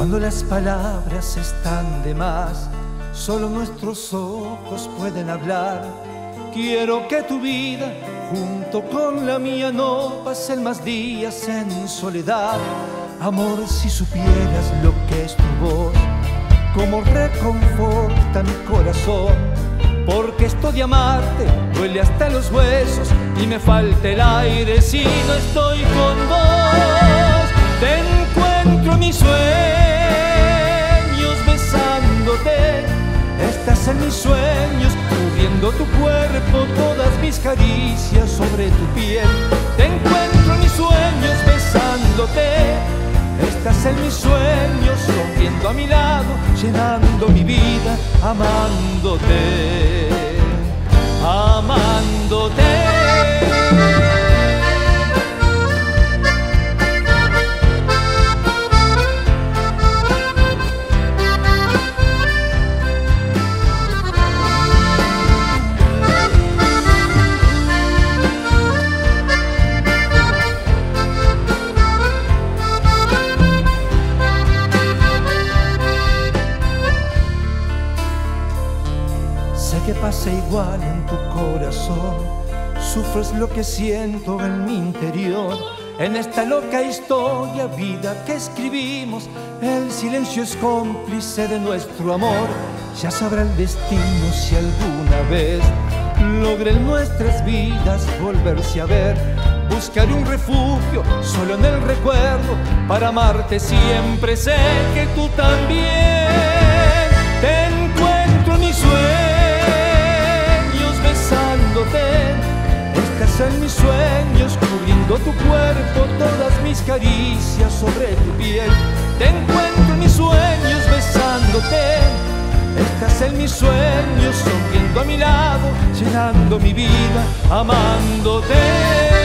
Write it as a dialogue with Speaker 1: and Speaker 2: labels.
Speaker 1: Cuando las palabras están de más, solo nuestros ojos pueden hablar. Quiero que tu vida junto con la mía no pasen más días en soledad. Amor, si supieras lo que es tu voz, cómo reconforta mi corazón. Porque esto de amarte duele hasta los huesos y me falta el aire si no estoy con vos. Te encuentro en mis sueños besándote, estás en mis sueños cubriendo tu cuerpo, todas mis caricias sobre tu piel. Te encuentro en mis sueños besándote, estás en mis sueños rompiendo a mi lado, llenando mi vida amándote, amándote. Sé que pasa igual en tu corazón, sufres lo que siento en mi interior. En esta loca historia, vida que escribimos, el silencio es cómplice de nuestro amor. Ya sabrá el destino si alguna vez logren nuestras vidas volverse a ver. Buscaré un refugio solo en el recuerdo para amarte siempre. Sé que tú también. Te encuentro en mis sueños besándote, estás en mis sueños cubriendo tu cuerpo, todas mis caricias sobre tu piel. Te encuentro en mis sueños besándote, estás en mis sueños sonriendo a mi lado, llenando mi vida amándote.